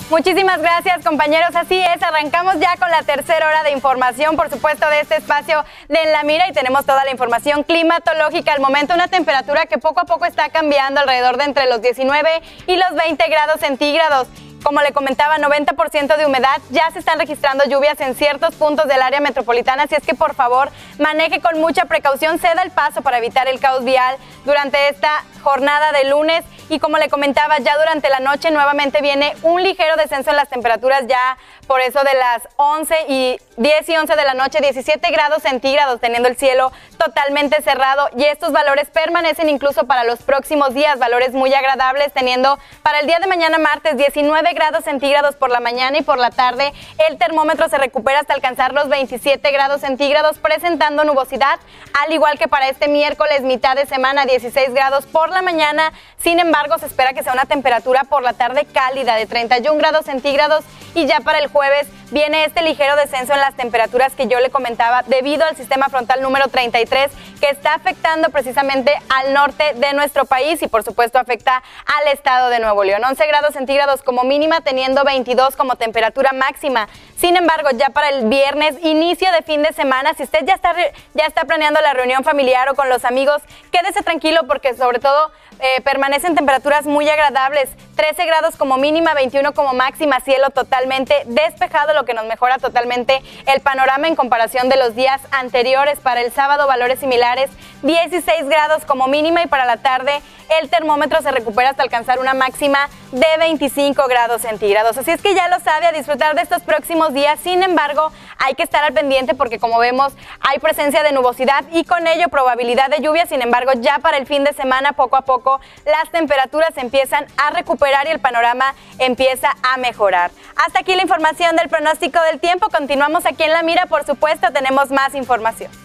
Muchísimas gracias, compañeros. Así es, arrancamos ya con la tercera hora de información, por supuesto, de este espacio de En la Mira, y tenemos toda la información climatológica. Al momento, una temperatura que poco a poco está cambiando alrededor de entre los 19 y los 20 grados centígrados. Como le comentaba, 90% de humedad, ya se están registrando lluvias en ciertos puntos del área metropolitana, así es que por favor maneje con mucha precaución, ceda el paso para evitar el caos vial durante esta jornada de lunes. Y como le comentaba, ya durante la noche nuevamente viene un ligero descenso en las temperaturas, ya por eso de las 10 y 11 de la noche, 17 grados centígrados, teniendo el cielo totalmente cerrado, y estos valores permanecen incluso para los próximos días, valores muy agradables, teniendo para el día de mañana martes 19 grados centígrados por la mañana, y por la tarde el termómetro se recupera hasta alcanzar los 27 grados centígrados, presentando nubosidad, al igual que para este miércoles, mitad de semana, 16 grados por la mañana. Sin embargo, se espera que sea una temperatura por la tarde cálida de 31 grados centígrados, y ya para el jueves viene este ligero descenso en las temperaturas que yo le comentaba debido al sistema frontal número 33, que está afectando precisamente al norte de nuestro país y por supuesto afecta al estado de Nuevo León. 11 grados centígrados como mínima, teniendo 22 como temperatura máxima. Sin embargo, ya para el viernes, inicio de fin de semana, si usted ya está planeando la reunión familiar o con los amigos, quédese tranquilo porque sobre todo permanecen temperaturas muy agradables, 13 grados como mínima, 21 como máxima, cielo totalmente despejado, lo que nos mejora totalmente el panorama en comparación de los días anteriores. Para el sábado, valores similares, 16 grados como mínima, y para la tarde el termómetro se recupera hasta alcanzar una máxima de 25 grados centígrados. Así es que ya lo sabe, a disfrutar de estos próximos días. Sin embargo, hay que estar al pendiente porque, como vemos, hay presencia de nubosidad y con ello probabilidad de lluvia. Sin embargo, ya para el fin de semana, poco a poco, las temperaturas empiezan a recuperar y el panorama empieza a mejorar. Hasta aquí la información del pronóstico del tiempo. Continuamos aquí en La Mira, por supuesto, tenemos más información.